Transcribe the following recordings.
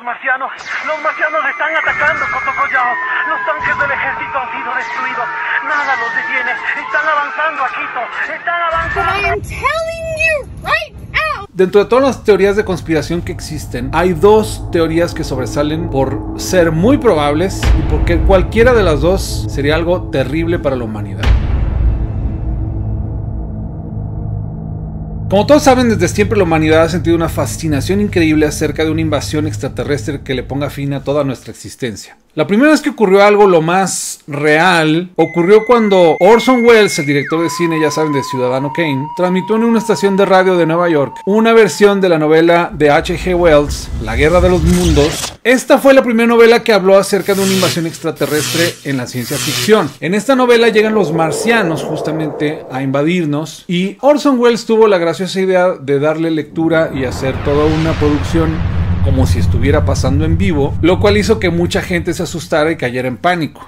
los marcianos. Los marcianos están atacando Cotocollao. Los tanques del ejército han sido destruidos. Nada los detiene. Están avanzando a Quito. Están avanzando. But I am telling you right now. Dentro de todas las teorías de conspiración que existen, hay dos teorías que sobresalen por ser muy probables y porque cualquiera de las dos sería algo terrible para la humanidad. Como todos saben, desde siempre la humanidad ha sentido una fascinación increíble acerca de una invasión extraterrestre que le ponga fin a toda nuestra existencia. La primera vez que ocurrió algo lo más real ocurrió cuando Orson Welles, el director de cine, ya saben, de Ciudadano Kane, transmitió en una estación de radio de Nueva York una versión de la novela de H.G. Wells, La Guerra de los Mundos. Esta fue la primera novela que habló acerca de una invasión extraterrestre en la ciencia ficción. En esta novela llegan los marcianos justamente a invadirnos y Orson Welles tuvo la graciosa idea de darle lectura y hacer toda una producción como si estuviera pasando en vivo, lo cual hizo que mucha gente se asustara y cayera en pánico.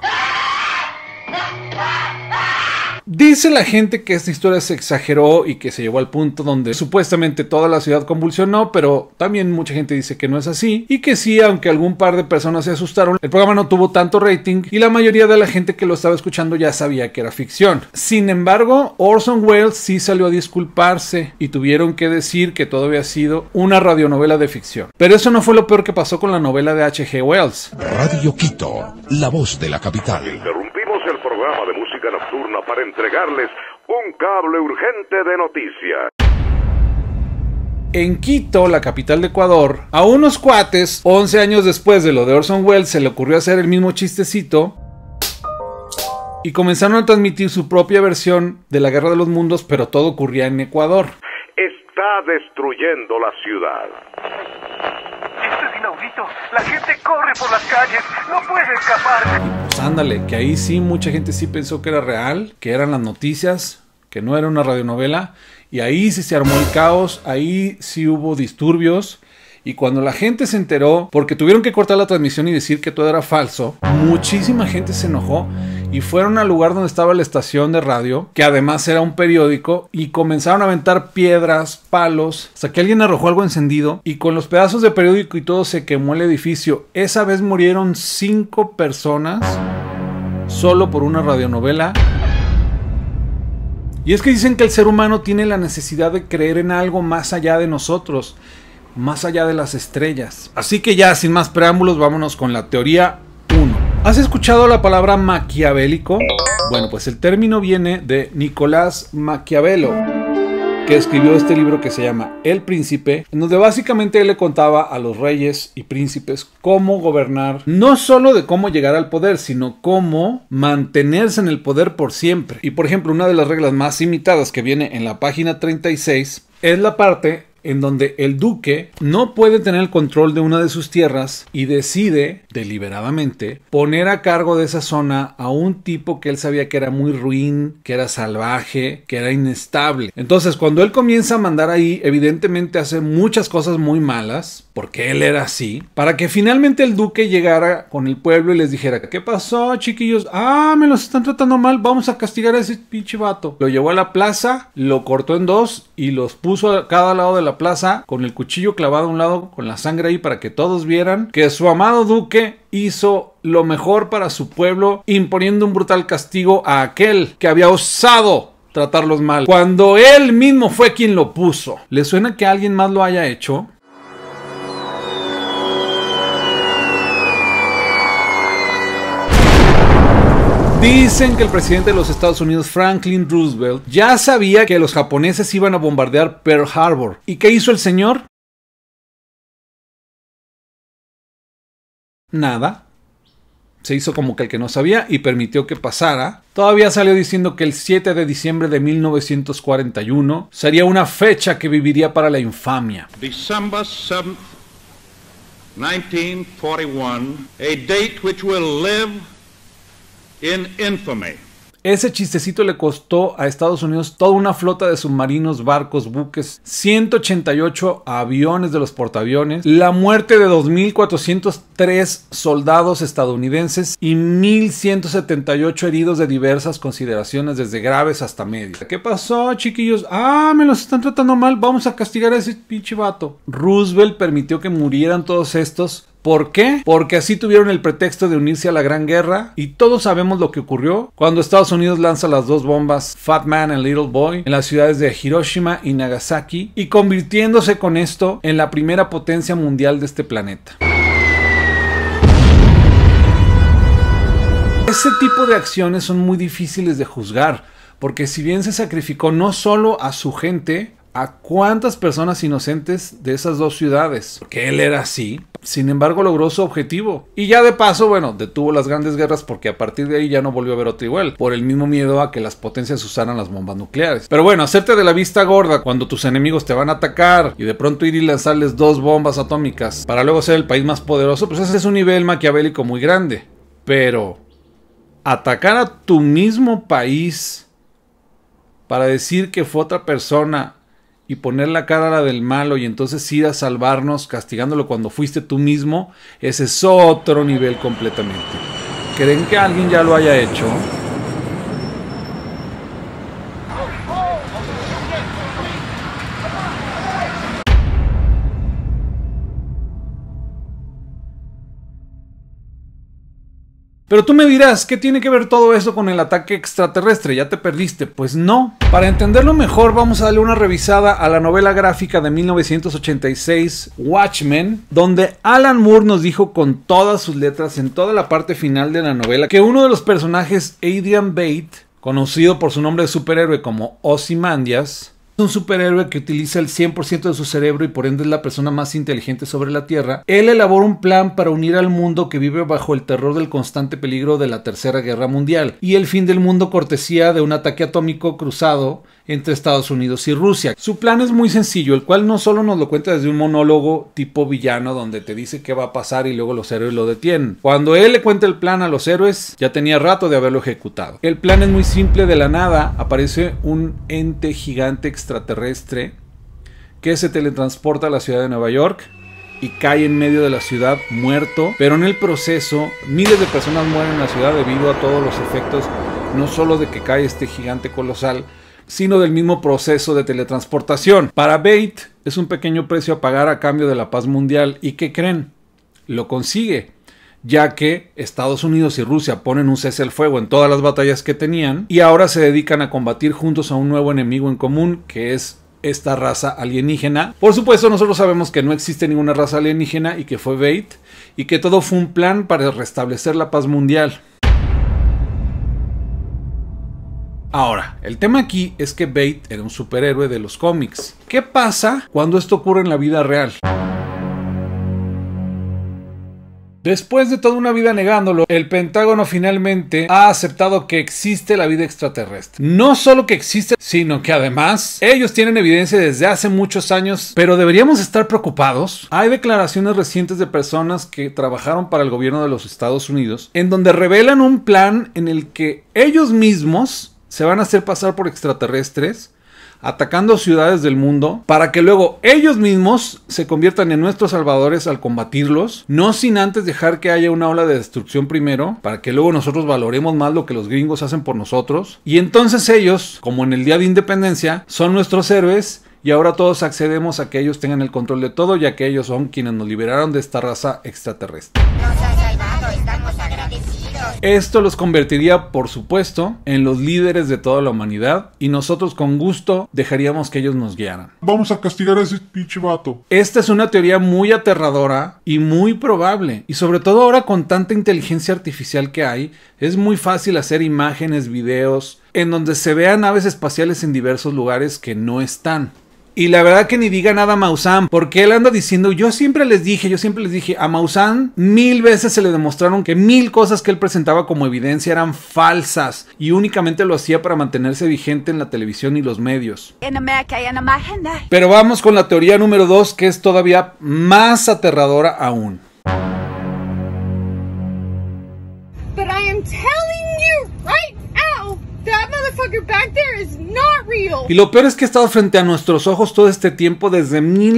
Dice la gente que esta historia se exageró y que se llevó al punto donde supuestamente toda la ciudad convulsionó, pero también mucha gente dice que no es así y que sí, aunque algún par de personas se asustaron, el programa no tuvo tanto rating y la mayoría de la gente que lo estaba escuchando ya sabía que era ficción. Sin embargo, Orson Welles sí salió a disculparse y tuvieron que decir que todo había sido una radionovela de ficción. Pero eso no fue lo peor que pasó con la novela de H.G. Wells. Radio Quito, la voz de la capital. Interrumpimos el programa de música nocturna para entregarles un cable urgente de noticias. En Quito, la capital de Ecuador, a unos cuates, 11 años después de lo de Orson Welles, se le ocurrió hacer el mismo chistecito y comenzaron a transmitir su propia versión de la Guerra de los Mundos, pero todo ocurría en Ecuador. Está destruyendo la ciudad. Esto es inaudito. La gente corre por las calles. No puede escapar. Pues ándale, que ahí sí mucha gente sí pensó que era real, que eran las noticias, que no era una radionovela, y ahí sí se armó el caos, ahí sí hubo disturbios. Y cuando la gente se enteró, porque tuvieron que cortar la transmisión y decir que todo era falso, muchísima gente se enojó y fueron al lugar donde estaba la estación de radio, que además era un periódico, y comenzaron a aventar piedras, palos, hasta que alguien arrojó algo encendido y con los pedazos de periódico y todo se quemó el edificio. Esa vez murieron 5 personas solo por una radionovela. Y es que dicen que el ser humano tiene la necesidad de creer en algo más allá de nosotros, más allá de las estrellas. Así que ya, sin más preámbulos, vámonos con la teoría 1. ¿Has escuchado la palabra maquiavélico? Bueno, pues el término viene de Nicolás Maquiavelo, que escribió este libro que se llama El Príncipe, en donde básicamente él le contaba a los reyes y príncipes cómo gobernar, no solo de cómo llegar al poder, sino cómo mantenerse en el poder por siempre. Y por ejemplo, una de las reglas más imitadas que viene en la página 36 es la parte en donde el duque no puede tener el control de una de sus tierras y decide deliberadamente poner a cargo de esa zona a un tipo que él sabía que era muy ruin, que era salvaje, que era inestable. Entonces, cuando él comienza a mandar ahí, evidentemente hace muchas cosas muy malas, porque él era así, para que finalmente el duque llegara con el pueblo y les dijera: ¿qué pasó, chiquillos? Me los están tratando mal, vamos a castigar a ese pinche vato. Lo llevó a la plaza, lo cortó en dos y los puso a cada lado de la plaza con el cuchillo clavado a un lado, con la sangre ahí, para que todos vieran que su amado duque hizo lo mejor para su pueblo, imponiendo un brutal castigo a aquel que había osado tratarlos mal, cuando él mismo fue quien lo puso. ¿Le suena que alguien más lo haya hecho? Dicen que el presidente de los Estados Unidos, Franklin Roosevelt, ya sabía que los japoneses iban a bombardear Pearl Harbor. ¿Y qué hizo el señor? Nada. Se hizo como que el que no sabía y permitió que pasara. Todavía salió diciendo que el 7 de diciembre de 1941 sería una fecha que viviría para la infamia. December 7th, 1941, a date which will live in infamy. Ese chistecito le costó a Estados Unidos toda una flota de submarinos, barcos, buques, 188 aviones de los portaaviones, la muerte de 2.403 soldados estadounidenses y 1.178 heridos de diversas consideraciones, desde graves hasta medias. ¿Qué pasó, chiquillos? Me los están tratando mal, vamos a castigar a ese pinche vato. Roosevelt permitió que murieran todos estos ¿Por qué? Porque así tuvieron el pretexto de unirse a la Gran Guerra, y todos sabemos lo que ocurrió cuando Estados Unidos lanza las dos bombas Fat Man and Little Boy en las ciudades de Hiroshima y Nagasaki, y convirtiéndose con esto en la primera potencia mundial de este planeta. Ese tipo de acciones son muy difíciles de juzgar, porque si bien se sacrificó no solo a su gente, a cuántas personas inocentes de esas dos ciudades, porque él era así. Sin embargo, logró su objetivo. Y ya de paso, bueno, detuvo las grandes guerras, porque a partir de ahí ya no volvió a haber otra igual, por el mismo miedo a que las potencias usaran las bombas nucleares. Pero bueno, hacerte de la vista gorda cuando tus enemigos te van a atacar y de pronto ir y lanzarles dos bombas atómicas para luego ser el país más poderoso, pues ese es un nivel maquiavélico muy grande. Pero atacar a tu mismo país para decir que fue otra persona y poner la cara a la del malo y entonces ir a salvarnos castigándolo cuando fuiste tú mismo, ese es otro nivel completamente. ¿Creen que alguien ya lo haya hecho? Pero tú me dirás, ¿qué tiene que ver todo eso con el ataque extraterrestre? ¿Ya te perdiste? Pues no. Para entenderlo mejor, vamos a darle una revisada a la novela gráfica de 1986, Watchmen, donde Alan Moore nos dijo con todas sus letras, en toda la parte final de la novela, que uno de los personajes, Adrian Bate, conocido por su nombre de superhéroe como Ozymandias, es un superhéroe que utiliza el 100% de su cerebro y por ende es la persona más inteligente sobre la Tierra. Él elabora un plan para unir al mundo que vive bajo el terror del constante peligro de la Tercera Guerra Mundial y el fin del mundo cortesía de un ataque atómico cruzado entre Estados Unidos y Rusia. Su plan es muy sencillo, el cual no solo nos lo cuenta desde un monólogo tipo villano donde te dice qué va a pasar y luego los héroes lo detienen. Cuando él le cuenta el plan a los héroes, ya tenía rato de haberlo ejecutado. El plan es muy simple. De la nada aparece un ente gigante extraterrestre que se teletransporta a la ciudad de Nueva York y cae en medio de la ciudad muerto, pero en el proceso miles de personas mueren en la ciudad debido a todos los efectos, no solo de que cae este gigante colosal, sino del mismo proceso de teletransportación. Para Bate es un pequeño precio a pagar a cambio de la paz mundial. ¿Y qué creen? Lo consigue, ya que Estados Unidos y Rusia ponen un cese al fuego en todas las batallas que tenían y ahora se dedican a combatir juntos a un nuevo enemigo en común, que es esta raza alienígena. Por supuesto, nosotros sabemos que no existe ninguna raza alienígena y que fue Bate, y que todo fue un plan para restablecer la paz mundial. Ahora, el tema aquí es que Bate era un superhéroe de los cómics. ¿Qué pasa cuando esto ocurre en la vida real? Después de toda una vida negándolo, el Pentágono finalmente ha aceptado que existe la vida extraterrestre. No solo que existe, sino que además ellos tienen evidencia desde hace muchos años. Pero deberíamos estar preocupados. Hay declaraciones recientes de personas que trabajaron para el gobierno de los Estados Unidos, en donde revelan un plan en el que ellos mismos se van a hacer pasar por extraterrestres, atacando ciudades del mundo, para que luego ellos mismos se conviertan en nuestros salvadores al combatirlos, no sin antes dejar que haya una ola de destrucción primero, para que luego nosotros valoremos más lo que los gringos hacen por nosotros, y entonces ellos, como en el Día de Independencia, son nuestros héroes, y ahora todos accedemos a que ellos tengan el control de todo, ya que ellos son quienes nos liberaron de esta raza extraterrestre. Nos ha salvado, estamos agradecidos. Esto los convertiría, por supuesto, en los líderes de toda la humanidad, y nosotros con gusto dejaríamos que ellos nos guiaran. Vamos a castigar a ese pinche vato. Esta es una teoría muy aterradora y muy probable, y sobre todo ahora con tanta inteligencia artificial que hay, es muy fácil hacer imágenes, videos, en donde se vean naves espaciales en diversos lugares que no están. Y la verdad que ni diga nada a Maussan, porque él anda diciendo, yo siempre les dije, a Maussan 1000 veces se le demostraron que 1000 cosas que él presentaba como evidencia eran falsas y únicamente lo hacía para mantenerse vigente en la televisión y los medios. Pero vamos con la teoría número 2, que es todavía más aterradora aún. But I am telling you right now, that motherfucker back there is not real. Y lo peor es que ha estado frente a nuestros ojos todo este tiempo, desde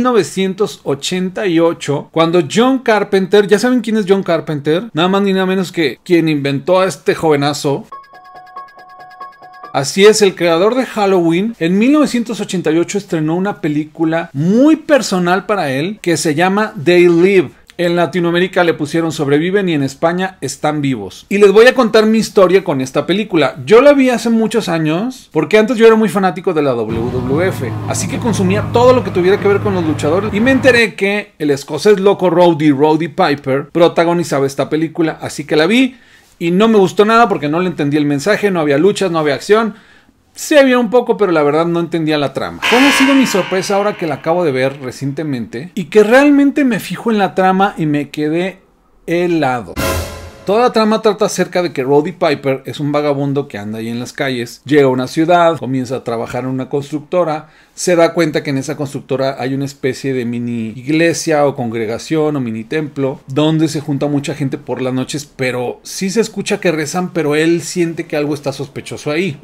1988, cuando John Carpenter, ¿ya saben quién es John Carpenter? Nada más ni nada menos que quien inventó a este jovenazo. Así es, el creador de Halloween, en 1988 estrenó una película muy personal para él que se llama They Live. En Latinoamérica le pusieron sobreviven y en España están vivos. Y les voy a contar mi historia con esta película. Yo la vi hace muchos años porque antes yo era muy fanático de la WWF. Así que consumía todo lo que tuviera que ver con los luchadores. Y me enteré que el escocés loco Roddy Piper protagonizaba esta película. Así que la vi y no me gustó nada porque no le entendí el mensaje. No había luchas, no había acción. Sí había un poco, pero la verdad no entendía la trama. ¿Cuál ha sido mi sorpresa ahora que la acabo de ver recientemente? Y que realmente me fijo en la trama y me quedé helado. Toda la trama trata acerca de que Roddy Piper es un vagabundo que anda ahí en las calles, llega a una ciudad, comienza a trabajar en una constructora, se da cuenta que en esa constructora hay una especie de mini iglesia o congregación o mini templo donde se junta mucha gente por las noches, pero sí se escucha que rezan, pero él siente que algo está sospechoso ahí.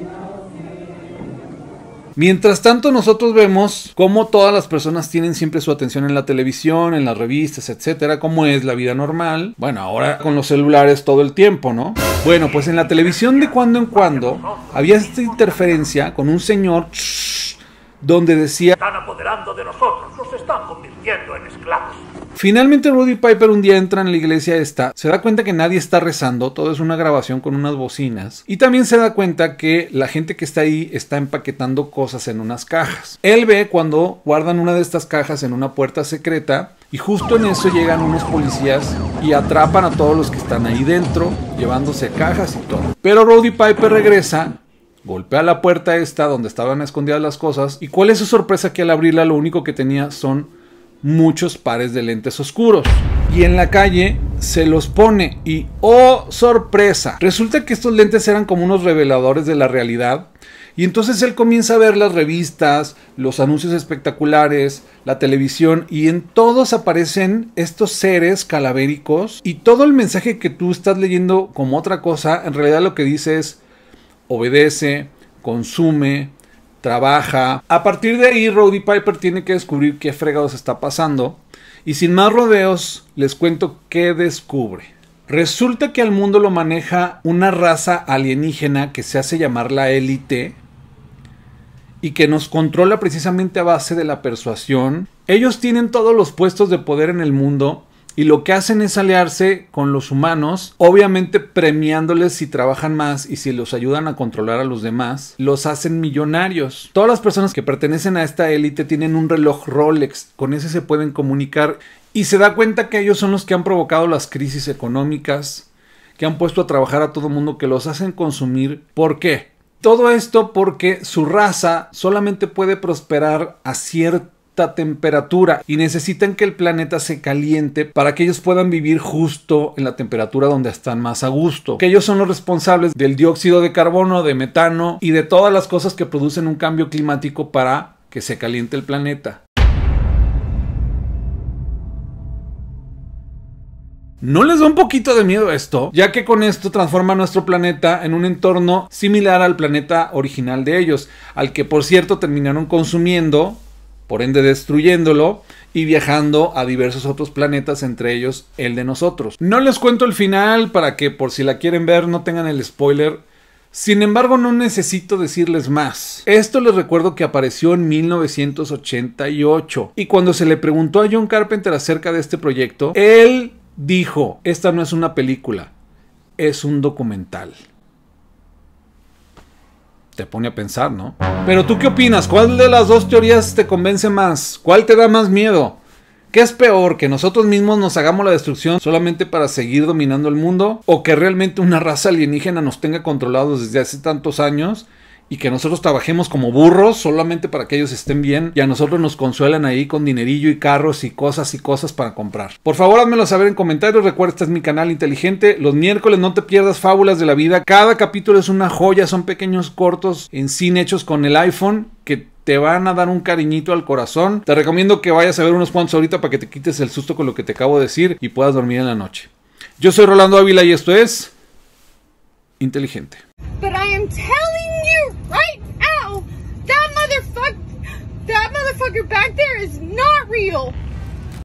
Mientras tanto, nosotros vemos cómo todas las personas tienen siempre su atención en la televisión, en las revistas, etcétera, cómo es la vida normal. Bueno, ahora con los celulares todo el tiempo, ¿no? Bueno, pues en la televisión de cuando en cuando había esta interferencia con un señor donde decía: están apoderando de nosotros, nos están convirtiendo en esclavos. Finalmente Roddy Piper un día entra en la iglesia esta, se da cuenta que nadie está rezando, todo es una grabación con unas bocinas, y también se da cuenta que la gente que está ahí está empaquetando cosas en unas cajas. Él ve cuando guardan una de estas cajas en una puerta secreta y justo en eso llegan unos policías y atrapan a todos los que están ahí dentro, llevándose cajas y todo. Pero Roddy Piper regresa, golpea la puerta esta donde estaban escondidas las cosas, y ¿cuál es su sorpresa? Que al abrirla lo único que tenía son muchos pares de lentes oscuros, y en la calle se los pone y ¡oh, sorpresa! Resulta que estos lentes eran como unos reveladores de la realidad, y entonces él comienza a ver las revistas, los anuncios espectaculares, la televisión, y en todos aparecen estos seres calavéricos, y todo el mensaje que tú estás leyendo como otra cosa, en realidad lo que dice es: obedece, consume, trabaja. A partir de ahí Roddy Piper tiene que descubrir qué fregados está pasando, y sin más rodeos les cuento qué descubre. Resulta que al mundo lo maneja una raza alienígena que se hace llamar la élite y que nos controla precisamente a base de la persuasión. Ellos tienen todos los puestos de poder en el mundo y lo que hacen es aliarse con los humanos, obviamente premiándoles si trabajan más, y si los ayudan a controlar a los demás, los hacen millonarios. Todas las personas que pertenecen a esta élite tienen un reloj Rolex, con ese se pueden comunicar, y se da cuenta que ellos son los que han provocado las crisis económicas, que han puesto a trabajar a todo mundo, que los hacen consumir. ¿Por qué? Todo esto porque su raza solamente puede prosperar a cierta temperatura y necesitan que el planeta se caliente para que ellos puedan vivir justo en la temperatura donde están más a gusto. Que ellos son los responsables del dióxido de carbono, de metano y de todas las cosas que producen un cambio climático para que se caliente el planeta. ¿No les da un poquito de miedo esto? Ya que con esto transforma nuestro planeta en un entorno similar al planeta original de ellos, al que por cierto terminaron consumiendo, por ende destruyéndolo y viajando a diversos otros planetas, entre ellos el de nosotros. No les cuento el final para que por si la quieren ver no tengan el spoiler. Sin embargo, no necesito decirles más. Esto les recuerdo que apareció en 1988 y cuando se le preguntó a John Carpenter acerca de este proyecto, él dijo: esta no es una película, es un documental. Te pone a pensar, ¿no? Pero ¿tú qué opinas? ¿Cuál de las dos teorías te convence más? ¿Cuál te da más miedo? ¿Qué es peor? ¿Que nosotros mismos nos hagamos la destrucción solamente para seguir dominando el mundo? ¿O que realmente una raza alienígena nos tenga controlados desde hace tantos años y que nosotros trabajemos como burros solamente para que ellos estén bien y a nosotros nos consuelan ahí con dinerillo y carros y cosas para comprar? Por favor, házmelo saber en comentarios. Recuerda, este es mi canal inteligente. Los miércoles no te pierdas Fábulas de la Vida. Cada capítulo es una joya, son pequeños cortos en cine hechos con el iPhone que te van a dar un cariñito al corazón. Te recomiendo que vayas a ver unos cuantos ahorita para que te quites el susto con lo que te acabo de decir y puedas dormir en la noche. Yo soy Rolando Ávila y esto es Inteligente. But I am telling you right now, that motherfucker back there is not real.